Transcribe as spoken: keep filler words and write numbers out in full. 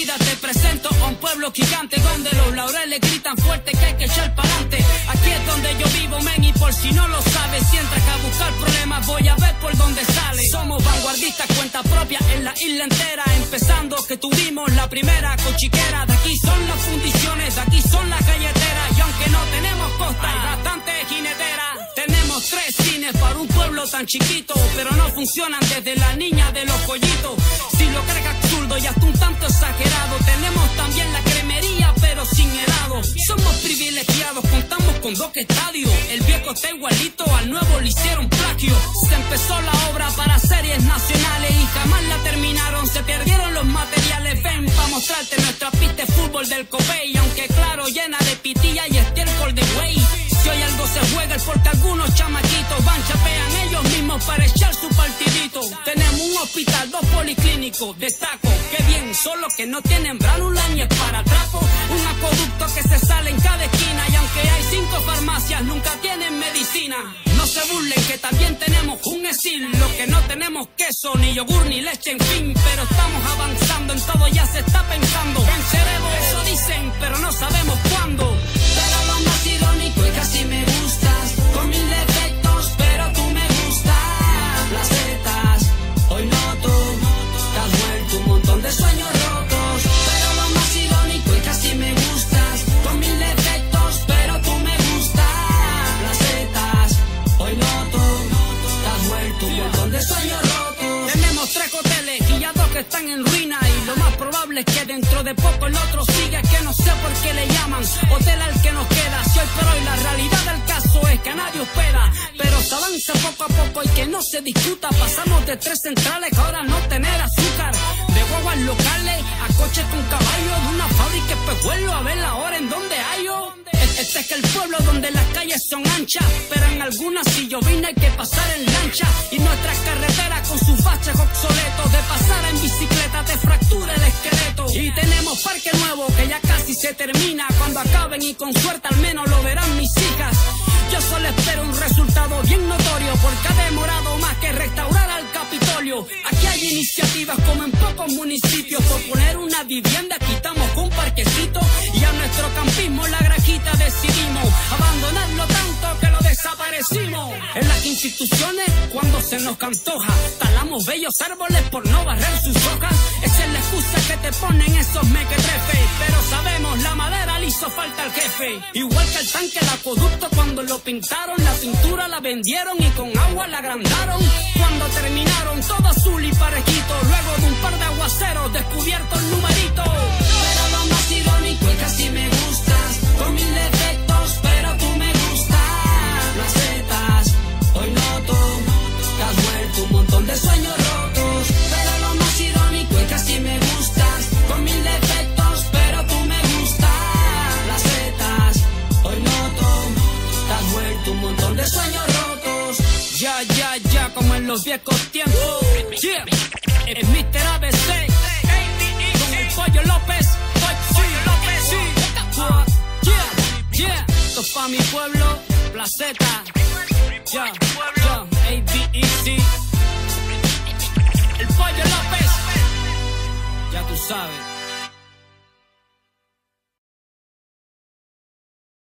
vida te presento a un pueblo gigante donde los laureles gritan fuerte que hay que echar pa'lante. Aquí es donde yo vivo, men, y por si no lo sabes, si entras a buscar problemas voy a ver por dónde sale. Somos vanguardistas, cuenta propia en la isla entera, empezando que tuvimos la primera cochiquera. De aquí son las fundiciones, de aquí son las galleteras, y aunque no tenemos costa, hay bastante jinetera. Tenemos tres cines para un pueblo tan chiquito, pero no funcionan desde la niña de los pollitos. Si lo crees absurdo y hasta un tanto exagerado, tenemos también la cremería pero sin helado. Somos privilegiados, contamos con dos estadios. El viejo está igualito, al nuevo le hicieron plagio. Se empezó la obra para series nacionales y jamás la terminaron, se perdieron los materiales. Ven pa' mostrarte nuestra pista de fútbol del Copey, aunque claro, llena de pitilla y estiércol de güey. Si hoy algo se juega es porque algunos chamaquitos van, chapean ellos mismos para echar su partidito. Tenemos un hospital, dos policlínicos, destaco, qué bien, solo que no tienen bránula ni esparatrapo. Un acueducto que se sale en cada esquina, y aunque hay cinco farmacias, nunca tienen medicina. No se burlen que también tenemos un ESIL, lo que no tenemos queso, ni yogur, ni leche, en fin. Pero estamos avanzando, en todo ya se está pensando. Venceremos, eso dicen, pero no sabemos cuándo. Pero lo más irónico es que así me gustas, con mil defectos, pero tú me gustas. Placetas, hoy noto que has vuelto un montón de sueños rotos. Pero lo más irónico es que así me gustas, con mil defectos, pero tú me gustas. Placetas, hoy noto que has vuelto un montón de sueños rotos. Tenemos tres hoteles y ya dos que están en ruina, y lo más probable es que dentro de poco el otro siga, que no sé por qué le llaman hotel al que nos queda. Si hoy por hoy la realidad del caso es que a nadie hospeda, pero se avanza poco a poco y que no se discuta. Pasamos de tres centrales a ahora no tener azúcar, de guaguas locales a coches con caballo, de una fábrica espejuelo a ver la hora en donde hay yo. Este es que el pueblo donde las calles son anchas, pero en algunas si llovina hay que pasar en lancha, y nuestras carreteras con sus baches obsoletos, de pasar en bicicleta te fractura el esqueleto. Y tenemos parque nuevo que ya casi se termina, cuando acaben y con suerte al menos lo verán mis hijas. Yo solo espero un resultado bien notorio, porque ha demorado más que restaurar al Capitolio. Aquí hay iniciativas como en pocos municipios, por poner una vivienda quitamos con un parquecito, y a nuestro campismo la grajita decidimos abandonarlo tanto que lo desaparecimos. En las instituciones cuando se nos antoja, talamos bellos árboles por no barrer sus hojas. Esa es la excusa que te ponen esos mequetrefes, pero sabemos la madera le hizo falta al jefe. Igual que el tanque, el acueducto cuando lo pintaron, la pintura la vendieron y con agua la agrandaron. Cuando terminaron todo azul y parejito, luego de un par de aguaceros descubierto el numerito. Pero lo más irónico es que así me gustas, con mil defectos, pero tú me gustas. Placetas, hoy noto que has vuelto un montón de sueños rotos. Pero lo más irónico es que así me gustas, con mil defectos, pero tú me gustas. Placetas, hoy noto que has vuelto un montón de sueños rotos. Ya, ya, ya, como en los viejos tiempos. Yeah, es mister A B C con el Pollo López. Pollo López, sí. Yeah, yeah, esto es pa' mi pueblo, Placeta. Ya, ya, A B E C. El Pollo López. Ya tú sabes.